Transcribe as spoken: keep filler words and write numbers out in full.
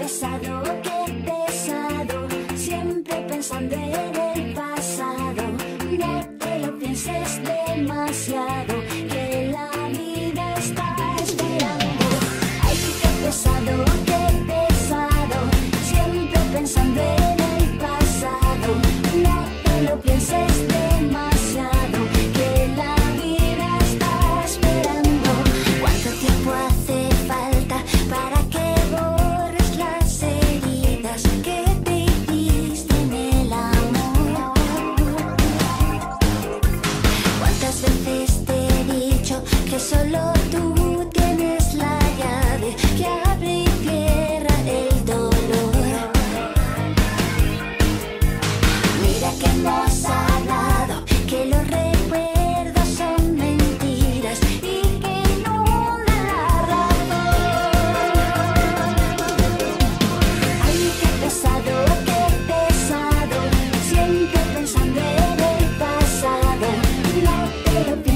pesado, qué pesado, siempre pensando en el pasado. No te lo pienses demasiado, que la vida está esperando. Ay, qué pesado, qué pesado, siempre pensando en el pasado. No te lo pienses demasiado, que la vida está esperando. ¿Cuánto tiempo hace falta para que borres las heridas que te hiciste en el amor? ¿Cuántas veces te he dicho que solo tú tienes la llave que abre y cierra el dolor? Mira que hemos hablado, que los recuerdos son mentiras y que inunda la razón. Ay, qué pesado, qué pesado, siempre pensando en el pasado. No te lo